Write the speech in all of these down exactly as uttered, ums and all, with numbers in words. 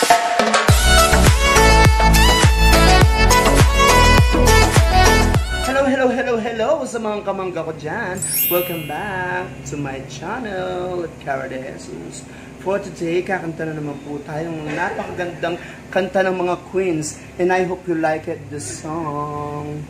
Hello, hello, hello, hello sa mga kamangga ko dyan. Welcome back to my channel, Cara de Jesus. For today, kakanta na naman po tayong napakagandang kanta ng mga queens. And I hope you like it, the song.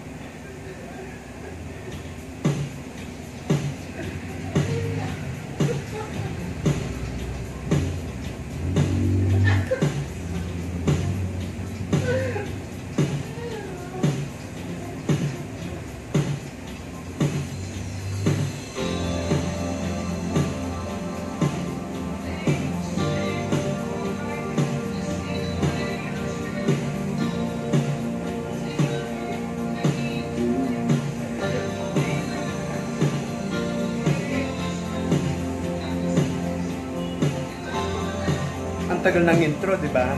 Ang tagal ng intro, di ba?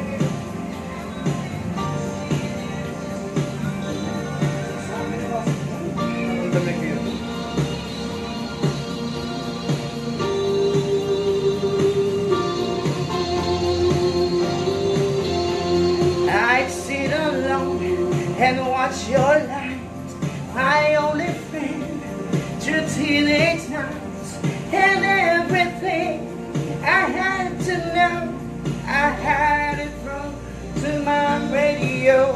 Ang damig yun. I'd sit alone and watch your light, my only friend, through teenage nights, and everything I had to know, I had it from to my radio.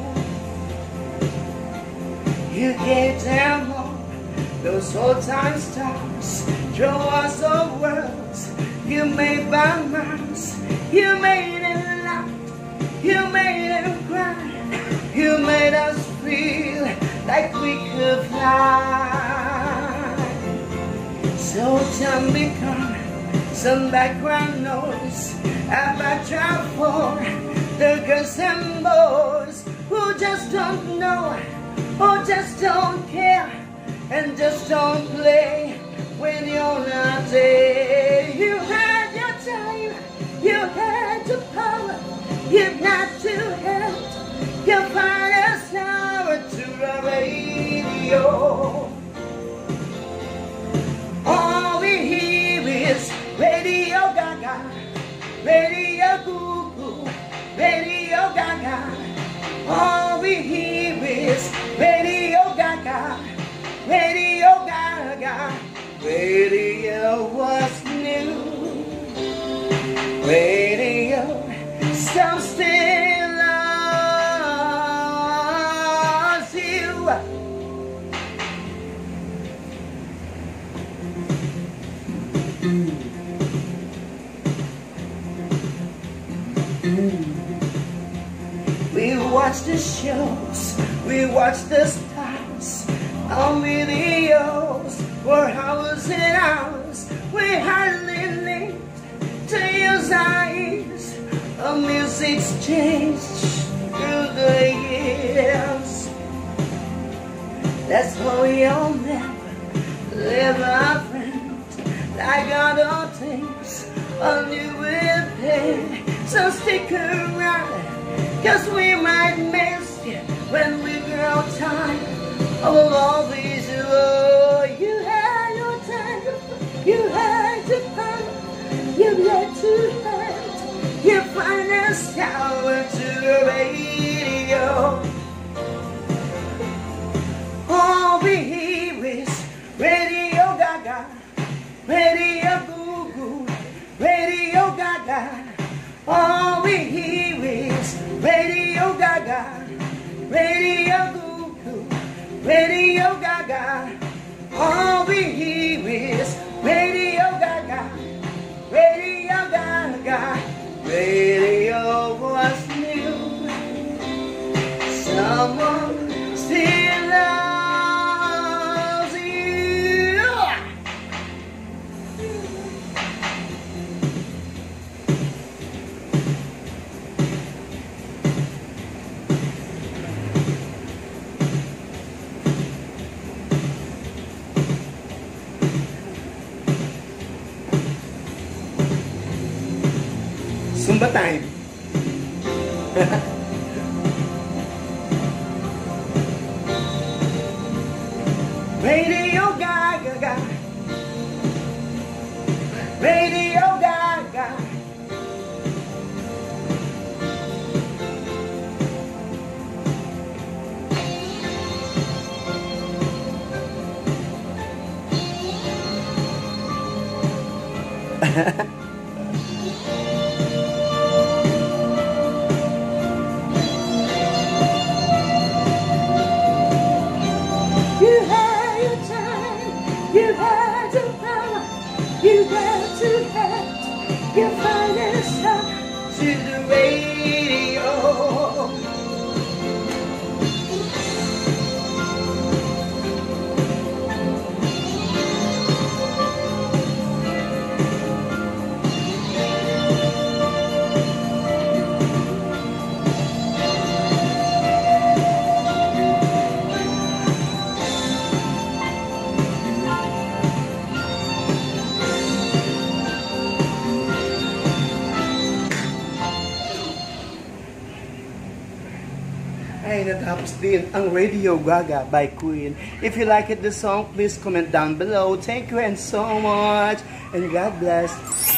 You gave them all those old time stars, drove us the worlds you made by minds. You made it laugh, you made it cry, you made us feel like we could fly. So tell me, come some background noise about time for the girls and boys who just don't know, who just don't care, and just don't play when you're not there. You had your time, you had the power, you've got to help your finest hour to the radio. All we hear is Radio Gaga, Radio Goo Goo, Radio Gaga. All we hear is Radio Gaga, Radio Gaga. Radio was new. Radio still still loves you. We watch the shows, we watch the stars on videos for hours and hours. We hardly need to use our ears. Our music's changed through the years. That's why we'll never live our friend like other things on you will pay. So stick around, cause we might miss you when we grow tired of all these years. You had your time, you had your time, you've yet to have your finest hour to the radio. All we hear is Radio Gaga, Radio Goo Goo, Radio Gaga. All we hear is Radio Gaga, Radio Goo Goo, Radio Gaga. All we hear is Radio Gaga, Radio Gaga. Radio was new. Someone still loves you. Zumba time. Radio Gaga, Radio Gaga. You had your time, you had your power, you got to have your finest song to the radio. Ay, natapos din ang Radio Gaga by Queen. If you like it, the song, please comment down below. Thank you and so much. And God bless.